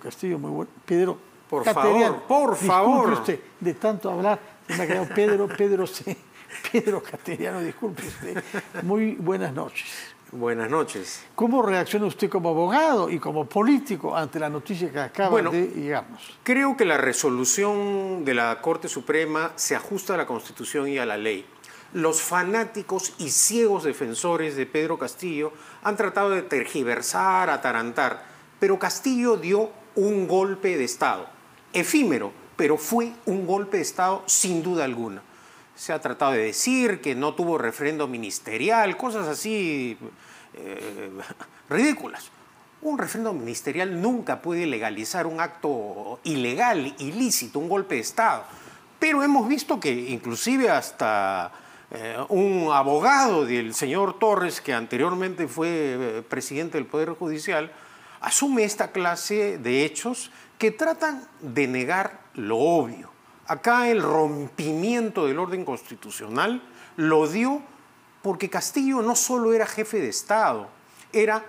Castillo, muy bueno. Pedro Por Cateriano. favor, por favor. Disculpe usted, de tanto hablar, se me ha quedado Pedro Cateriano, disculpe usted. Muy buenas noches. Buenas noches. ¿Cómo reacciona usted como abogado y como político ante la noticia que acaba de llegarnos? Creo que la resolución de la Corte Suprema se ajusta a la Constitución y a la ley. Los fanáticos y ciegos defensores de Pedro Castillo han tratado de tergiversar, atarantar, pero Castillo dio un golpe de Estado, efímero, pero fue un golpe de Estado sin duda alguna. Se ha tratado de decir que no tuvo referendo ministerial, cosas así ridículas. Un referendo ministerial nunca puede legalizar un acto ilegal, ilícito, un golpe de Estado. Pero hemos visto que inclusive hasta un abogado del señor Torres, que anteriormente fue presidente del Poder Judicial, asume esta clase de hechos que tratan de negar lo obvio. Acá el rompimiento del orden constitucional lo dio porque Castillo no solo era jefe de Estado, era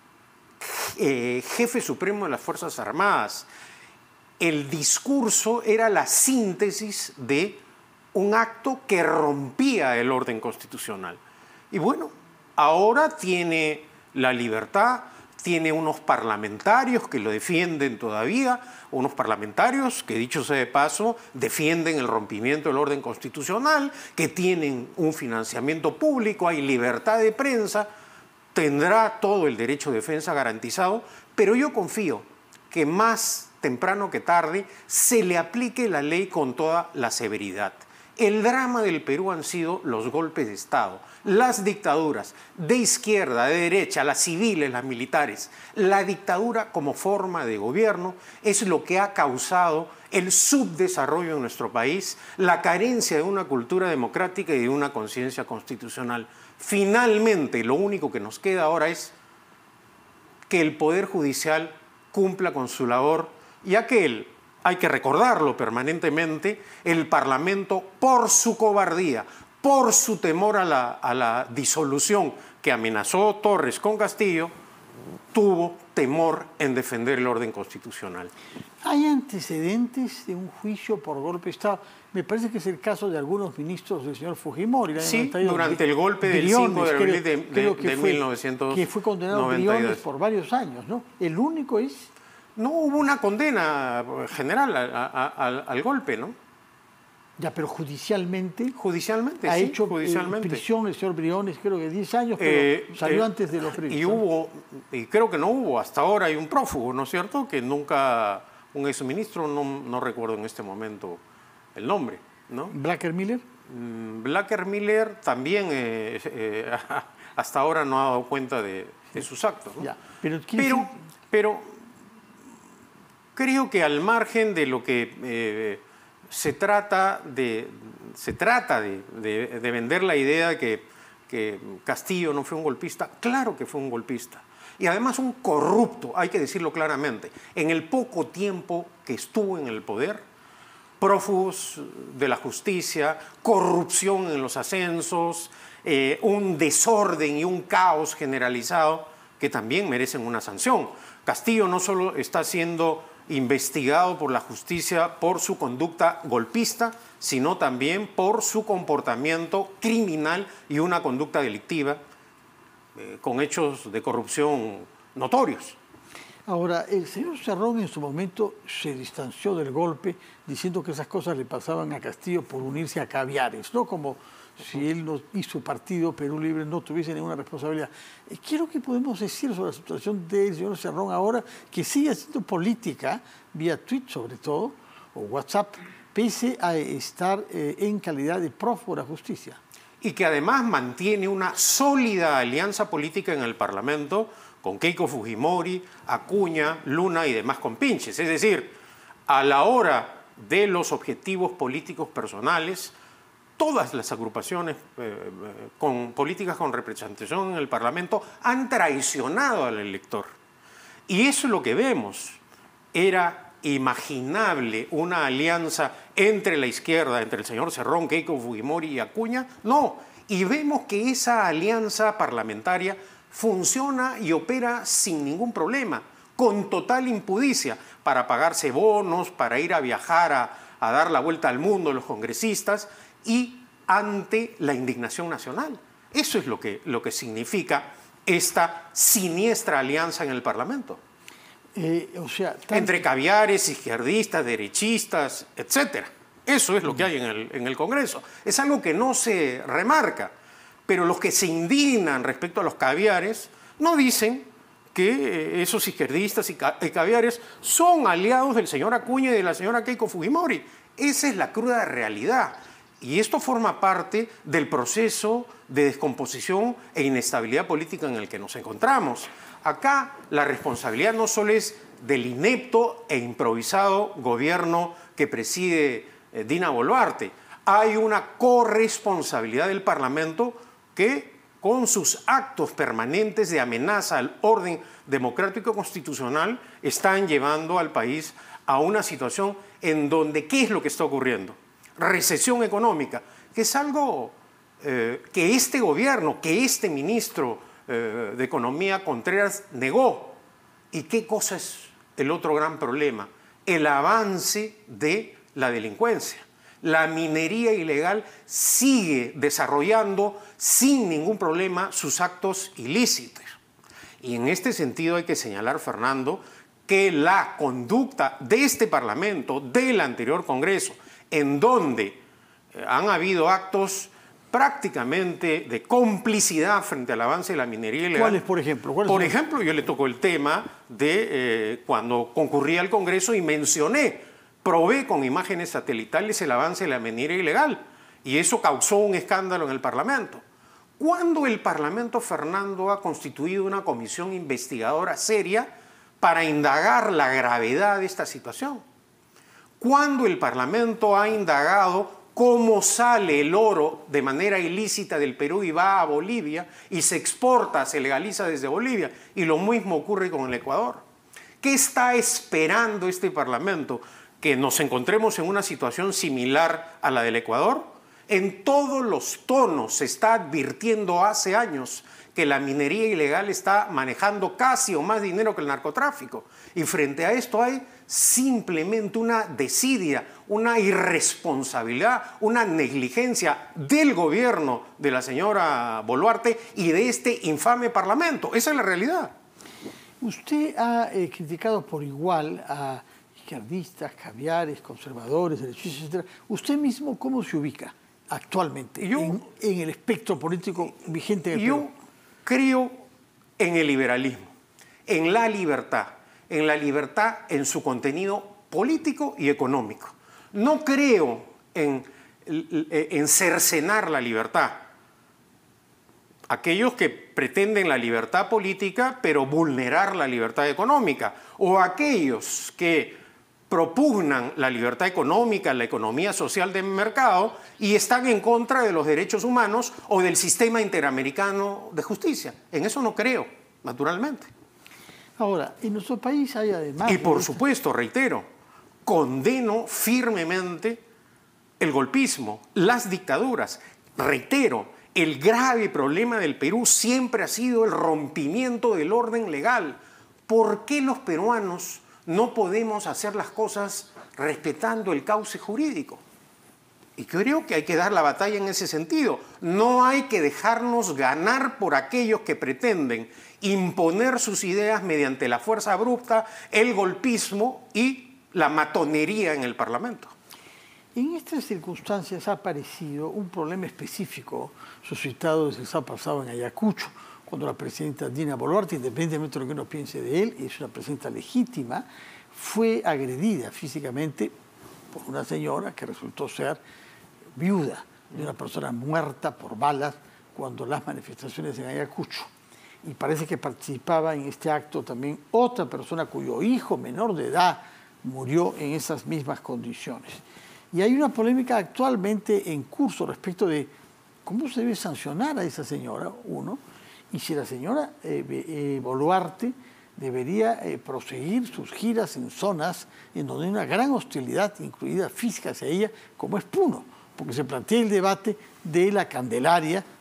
jefe supremo de las Fuerzas Armadas. El discurso era la síntesis de un acto que rompía el orden constitucional. Y bueno, ahora tiene la libertad, tiene unos parlamentarios que lo defienden todavía, unos parlamentarios que, dicho sea de paso, defienden el rompimiento del orden constitucional, que tienen un financiamiento público, hay libertad de prensa, tendrá todo el derecho de defensa garantizado, pero yo confío que más temprano que tarde se le aplique la ley con toda la severidad. El drama del Perú han sido los golpes de Estado, las dictaduras de izquierda, de derecha, las civiles, las militares. La dictadura como forma de gobierno es lo que ha causado el subdesarrollo en nuestro país, la carencia de una cultura democrática y de una conciencia constitucional. Finalmente, lo único que nos queda ahora es que el Poder Judicial cumpla con su labor, ya que hay que recordarlo permanentemente, el Parlamento, por su cobardía, por su temor a la disolución que amenazó Torres con Castillo, tuvo temor en defender el orden constitucional. ¿Hay antecedentes de un juicio por golpe de Estado? Me parece que es el caso de algunos ministros del señor Fujimori. Sí, durante el golpe del 5 de abril de 1992. Que fue condenado a Briones por varios años, ¿no? El único es... No hubo una condena general al golpe, ¿no? Ya, pero judicialmente... Judicialmente, ha sí, hecho judicialmente. Prisión el señor Briones, creo que 10 años, pero salió antes de los previstos. Y creo que no hubo, hasta ahora hay un prófugo, ¿no es cierto? Que nunca, un exministro, no recuerdo en este momento el nombre, ¿no? ¿Blacker Miller? Blacker Miller también hasta ahora no ha dado cuenta de sus actos, ¿no? Ya, pero creo que al margen de lo que se trata de vender la idea que Castillo no fue un golpista, claro que fue un golpista. Y además un corrupto, hay que decirlo claramente. En el poco tiempo que estuvo en el poder, prófugos de la justicia, corrupción en los ascensos, un desorden y un caos generalizado que también merecen una sanción. Castillo no solo está siendo investigado por la justicia por su conducta golpista, sino también por su comportamiento criminal y una conducta delictiva con hechos de corrupción notorios. Ahora, el señor Cerrón en su momento se distanció del golpe diciendo que esas cosas le pasaban a Castillo por unirse a caviares, ¿no? Como si él y su partido Perú Libre no tuviesen ninguna responsabilidad. ¿Qué es lo que podemos decir sobre la situación del señor Cerrón ahora, que sigue haciendo política, vía tweet sobre todo, o WhatsApp, pese a estar en calidad de prófugo de la justicia? Y que además mantiene una sólida alianza política en el Parlamento con Keiko Fujimori, Acuña, Luna y demás compinches. Es decir, a la hora de los objetivos políticos personales, todas las agrupaciones con políticas con representación en el Parlamento han traicionado al elector. Y eso es lo que vemos. Era imaginable una alianza entre la izquierda, entre el señor Cerrón, Keiko Fujimori y Acuña. No. Y vemos que esa alianza parlamentaria funciona y opera sin ningún problema, con total impudicia. para pagarse bonos, para ir a viajar a dar la vuelta al mundo los congresistas y ante la indignación nacional. Eso es lo que significa esta siniestra alianza en el Parlamento. Entre caviares, izquierdistas, derechistas, etc. Eso es lo que hay en el Congreso. Es algo que no se remarca, pero los que se indignan respecto a los caviares no dicen que esos izquierdistas y caviares son aliados del señor Acuña y de la señora Keiko Fujimori. Esa es la cruda realidad. Y esto forma parte del proceso de descomposición e inestabilidad política en el que nos encontramos. Acá la responsabilidad no solo es del inepto e improvisado gobierno que preside Dina Boluarte. Hay una corresponsabilidad del Parlamento que, con sus actos permanentes de amenaza al orden democrático constitucional, están llevando al país a una situación en donde, ¿qué es lo que está ocurriendo? Recesión económica, que es algo que este gobierno, que este ministro de Economía, Contreras, negó. ¿Y qué cosa es el otro gran problema? El avance de la delincuencia. La minería ilegal sigue desarrollando sin ningún problema sus actos ilícitos. Y en este sentido hay que señalar, Fernando, que la conducta de este Parlamento, del anterior Congreso, en donde han habido actos prácticamente de complicidad frente al avance de la minería ilegal. ¿Cuáles, por ejemplo? Por ejemplo, yo le tocó el tema de cuando concurrí al Congreso y probé con imágenes satelitales el avance de la minería ilegal, y eso causó un escándalo en el Parlamento. ¿Cuándo el Parlamento, Fernando, ha constituido una comisión investigadora seria para indagar la gravedad de esta situación? ¿Cuándo el Parlamento ha indagado cómo sale el oro de manera ilícita del Perú y va a Bolivia y se exporta, se legaliza desde Bolivia? Y lo mismo ocurre con el Ecuador. ¿Qué está esperando este Parlamento? ¿Que nos encontremos en una situación similar a la del Ecuador? En todos los tonos se está advirtiendo hace años que la minería ilegal está manejando casi o más dinero que el narcotráfico. Y frente a esto hay simplemente una desidia, una irresponsabilidad, una negligencia del gobierno de la señora Boluarte y de este infame Parlamento. Esa es la realidad. Usted ha criticado por igual a izquierdistas, caviares, conservadores, derechistas, etc. ¿Usted mismo cómo se ubica actualmente en el espectro político vigente en el Perú? Yo creo en el liberalismo, en la libertad en su contenido político y económico. No creo en cercenar la libertad. Aquellos que pretenden la libertad política pero vulnerar la libertad económica, o aquellos que propugnan la libertad económica, la economía social de mercado y están en contra de los derechos humanos o del sistema interamericano de justicia. En eso no creo, naturalmente. Ahora, en nuestro país hay además... Y por supuesto, reitero, condeno firmemente el golpismo, las dictaduras. Reitero, el grave problema del Perú siempre ha sido el rompimiento del orden legal. ¿Por qué los peruanos no podemos hacer las cosas respetando el cauce jurídico? Y creo que hay que dar la batalla en ese sentido. No hay que dejarnos ganar por aquellos que pretenden imponer sus ideas mediante la fuerza abrupta, el golpismo y la matonería en el Parlamento. En estas circunstancias ha aparecido un problema específico suscitado desde el sábado pasado en Ayacucho, cuando la presidenta Dina Boluarte, independientemente de lo que uno piense de él, es una presidenta legítima, fue agredida físicamente por una señora que resultó ser viuda de una persona muerta por balas cuando las manifestaciones en Ayacucho. Y parece que participaba en este acto también otra persona cuyo hijo menor de edad murió en esas mismas condiciones. Y hay una polémica actualmente en curso respecto de cómo se debe sancionar a esa señora, uno, y si la señora Boluarte debería proseguir sus giras en zonas en donde hay una gran hostilidad, incluida física hacia ella, como es Puno, porque se plantea el debate de la Candelaria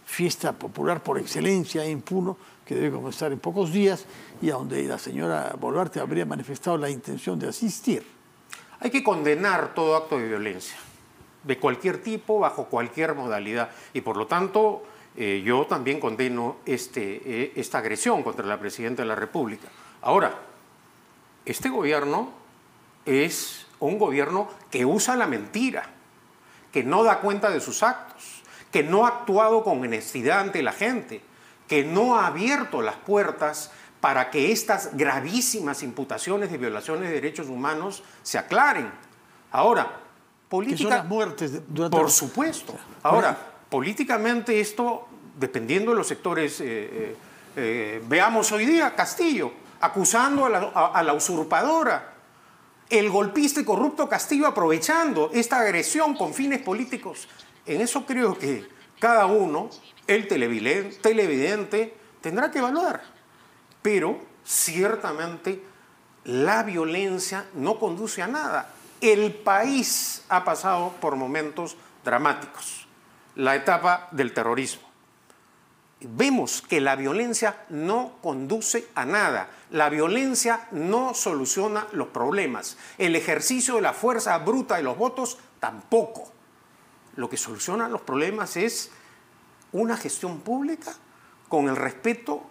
fiesta popular por excelencia en Puno, que debe comenzar en pocos días y a donde la señora Boluarte habría manifestado la intención de asistir. Hay que condenar todo acto de violencia, de cualquier tipo, bajo cualquier modalidad. Y por lo tanto, yo también condeno esta agresión contra la Presidenta de la República. Ahora, este gobierno es un gobierno que usa la mentira, que no da cuenta de sus actos, que no ha actuado con honestidad ante la gente, que no ha abierto las puertas para que estas gravísimas imputaciones de violaciones de derechos humanos se aclaren. Ahora, política... Que son las muertes durante... Por supuesto. Ahora, políticamente esto, dependiendo de los sectores... veamos hoy día Castillo, acusando a la usurpadora, el golpista y corrupto Castillo aprovechando esta agresión con fines políticos. En eso creo que cada uno, el televidente, tendrá que evaluar. Pero ciertamente la violencia no conduce a nada. El país ha pasado por momentos dramáticos, la etapa del terrorismo. Vemos que la violencia no conduce a nada. La violencia no soluciona los problemas. El ejercicio de la fuerza bruta de los votos tampoco. Lo que soluciona los problemas es una gestión pública con respeto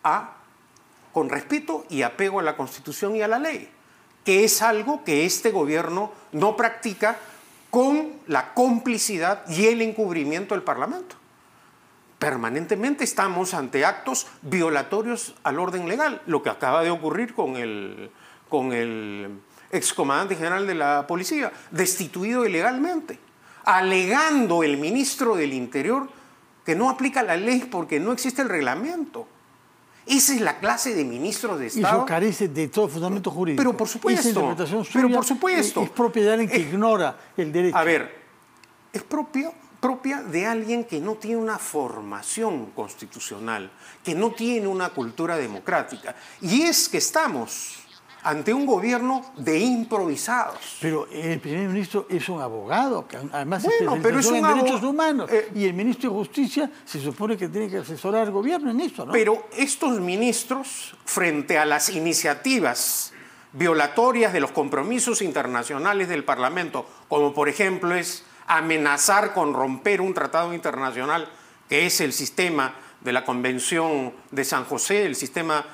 y apego a la Constitución y a la ley, que es algo que este gobierno no practica con la complicidad y el encubrimiento del Parlamento. Permanentemente estamos ante actos violatorios al orden legal, lo que acaba de ocurrir con el excomandante general de la policía, destituido ilegalmente, alegando el ministro del Interior que no aplica la ley porque no existe el reglamento. Esa es la clase de ministros de Estado. Eso carece de todo fundamento jurídico. Pero por supuesto. Esa interpretación suya es propia de alguien que ignora el derecho. A ver, es propia de alguien que no tiene una formación constitucional, que no tiene una cultura democrática. Y es que estamos ante un gobierno de improvisados. Pero el primer ministro es un abogado, que además pero es un en derechos humanos. Y el ministro de Justicia se supone que tiene que asesorar al gobierno en eso, ¿no? Pero estos ministros, frente a las iniciativas violatorias de los compromisos internacionales del Parlamento, como por ejemplo es amenazar con romper un tratado internacional que es el sistema de la Convención de San José, el sistema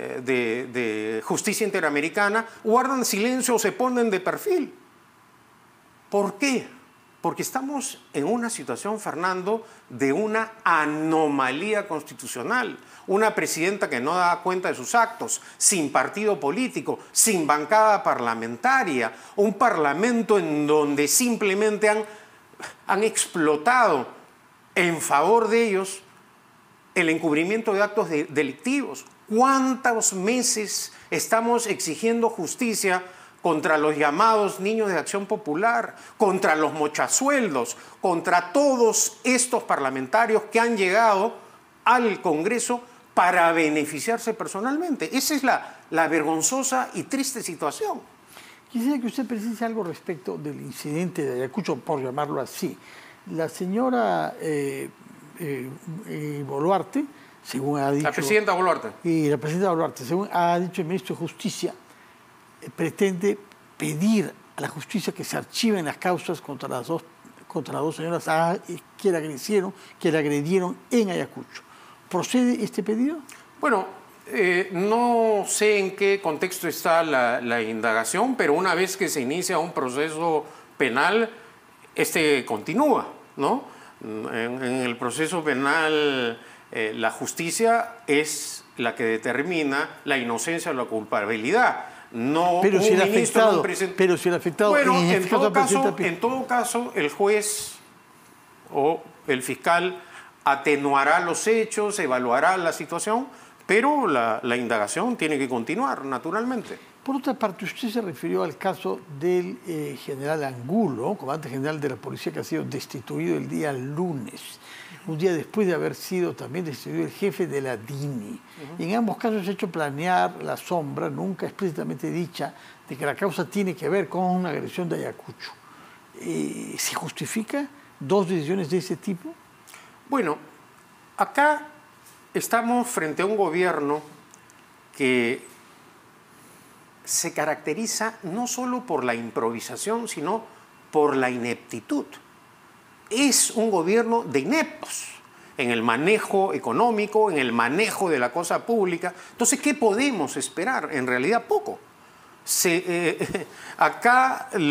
de justicia interamericana, guardan silencio o se ponen de perfil. ¿Por qué? Porque estamos en una situación, Fernando, de una anomalía constitucional. Una presidenta que no da cuenta de sus actos, sin partido político, sin bancada parlamentaria, un parlamento en donde simplemente han explotado en favor de ellos el encubrimiento de actos delictivos. ¿Cuántos meses estamos exigiendo justicia contra los llamados niños de Acción Popular, contra los mochasueldos, contra todos estos parlamentarios que han llegado al Congreso para beneficiarse personalmente? Esa es la vergonzosa y triste situación. Quisiera que usted precise algo respecto del incidente de Ayacucho, por llamarlo así. La señora Boluarte, según ha dicho... La presidenta Boluarte. Y la presidenta Boluarte, según ha dicho el ministro de Justicia, pretende pedir a la justicia que se archiven las causas contra las dos señoras que la agredieron en Ayacucho. ¿Procede este pedido? Bueno, no sé en qué contexto está la indagación, pero una vez que se inicia un proceso penal, continúa, ¿no? En el proceso penal, la justicia es la que determina la inocencia o la culpabilidad. No pero si el afectado, bueno, en todo caso, el juez o el fiscal atenuará los hechos, evaluará la situación, pero la indagación tiene que continuar, naturalmente. Por otra parte, usted se refirió al caso del general Angulo, comandante general de la policía que ha sido destituido el día lunes, un día después de haber sido también destituido el jefe de la DINI. En ambos casos se ha hecho planear la sombra, nunca explícitamente dicha, de que la causa tiene que ver con una agresión de Ayacucho. ¿Se justifica dos decisiones de ese tipo? Bueno, Acá estamos frente a un gobierno que se caracteriza no solo por la improvisación, sino por la ineptitud. Es un gobierno de ineptos en el manejo económico, en el manejo de la cosa pública. Entonces, ¿qué podemos esperar? En realidad, poco. Acá de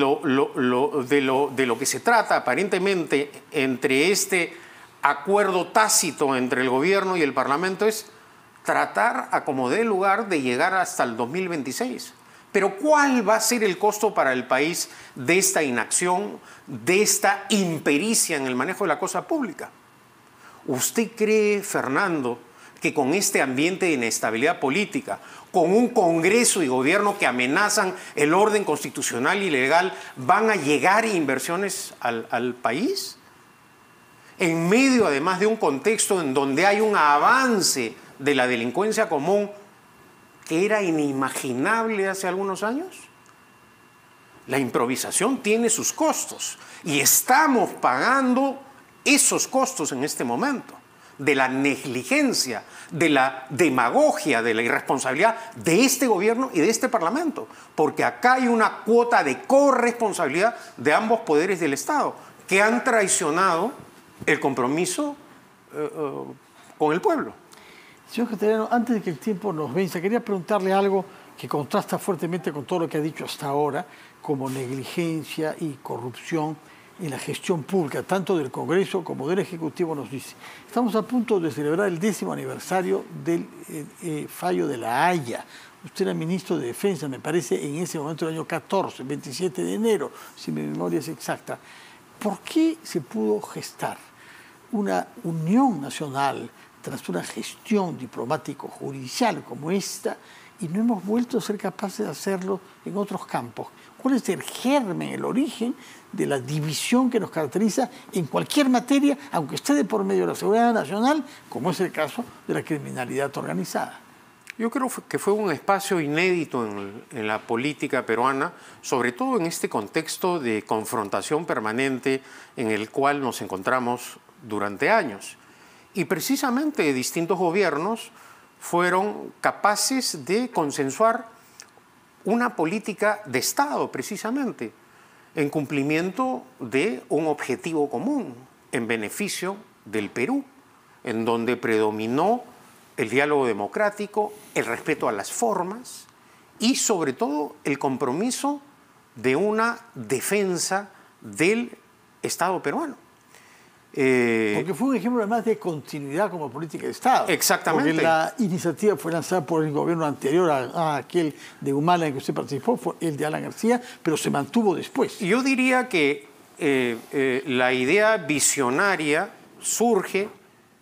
lo que se trata aparentemente entre este acuerdo tácito entre el gobierno y el Parlamento es tratar a como dé lugar de llegar hasta el 2026. Pero ¿cuál va a ser el costo para el país de esta inacción, de esta impericia en el manejo de la cosa pública? ¿Usted cree, Fernando, que con este ambiente de inestabilidad política, con un Congreso y gobierno que amenazan el orden constitucional y legal, van a llegar inversiones al país? En medio, además, de un contexto en donde hay un avance de la delincuencia común que era inimaginable hace algunos años. La improvisación tiene sus costos y estamos pagando esos costos en este momento, de la negligencia, de la demagogia, de la irresponsabilidad de este gobierno y de este Parlamento, porque acá hay una cuota de corresponsabilidad de ambos poderes del Estado que han traicionado el compromiso con el pueblo. Señor Cateriano, antes de que el tiempo nos venza, quería preguntarle algo que contrasta fuertemente con todo lo que ha dicho hasta ahora, como negligencia y corrupción en la gestión pública, tanto del Congreso como del Ejecutivo, nos dice. Estamos a punto de celebrar el 10º aniversario del fallo de La Haya. Usted era ministro de Defensa, me parece, en ese momento del año 14, 27 de enero, si mi memoria es exacta. ¿Por qué se pudo gestar una unión nacional tras una gestión diplomático-judicial como esta y no hemos vuelto a ser capaces de hacerlo en otros campos? ¿Cuál es el germen, el origen de la división que nos caracteriza en cualquier materia, aunque esté de por medio de la seguridad nacional, como es el caso de la criminalidad organizada? Yo creo que fue un espacio inédito en la política peruana, sobre todo en este contexto de confrontación permanente en el cual nos encontramos durante años. Y precisamente distintos gobiernos fueron capaces de consensuar una política de Estado, precisamente, en cumplimiento de un objetivo común, en beneficio del Perú, en donde predominó el diálogo democrático, el respeto a las formas y, sobre todo, el compromiso de una defensa del Estado peruano. Porque fue un ejemplo además de continuidad como política de Estado. Exactamente. Porque la iniciativa fue lanzada por el gobierno anterior a aquel de Humala en que usted participó, fue el de Alan García, pero se mantuvo después. Yo diría que la idea visionaria surge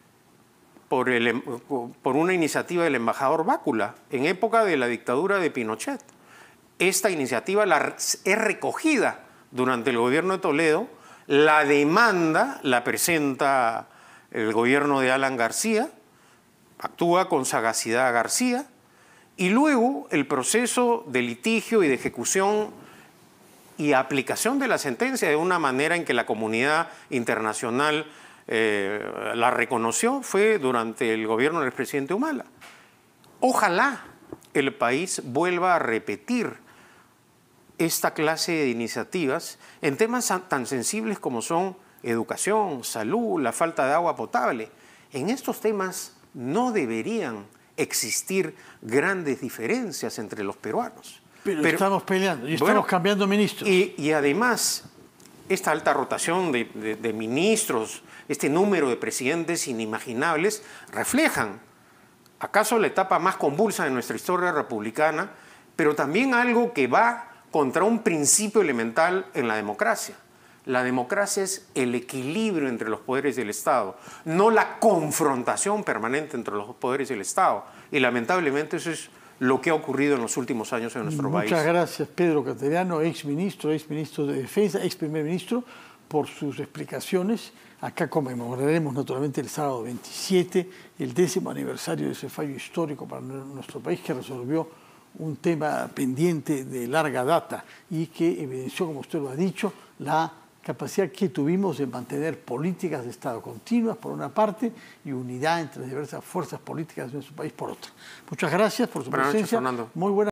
por una iniciativa del embajador Bácula en época de la dictadura de Pinochet. Esta iniciativa es recogida durante el gobierno de Toledo. La demanda la presenta el gobierno de Alan García, actúa con sagacidad García, y luego el proceso de litigio y de ejecución y aplicación de la sentencia de una manera en que la comunidad internacional la reconoció fue durante el gobierno del presidente Humala. Ojalá el país vuelva a repetir esta clase de iniciativas en temas tan sensibles como son educación, salud, la falta de agua potable. En estos temas no deberían existir grandes diferencias entre los peruanos. Pero estamos peleando y estamos cambiando ministros. Y además, esta alta rotación de ministros, este número de presidentes inimaginables, reflejan acaso la etapa más convulsa de nuestra historia republicana, pero también algo que va contra un principio elemental en la democracia. La democracia es el equilibrio entre los poderes del Estado, no la confrontación permanente entre los poderes del Estado. Y lamentablemente eso es lo que ha ocurrido en los últimos años en nuestro país. Muchas gracias, Pedro Cateriano, exministro de Defensa, ex primer ministro, por sus explicaciones. Acá conmemoraremos naturalmente el sábado 27, el 10º aniversario de ese fallo histórico para nuestro país que resolvió un tema pendiente de larga data y que evidenció, como usted lo ha dicho, la capacidad que tuvimos de mantener políticas de Estado continuas por una parte y unidad entre las diversas fuerzas políticas de nuestro país por otra. Muchas gracias por su presencia. Buenas noches, Fernando. Muy buena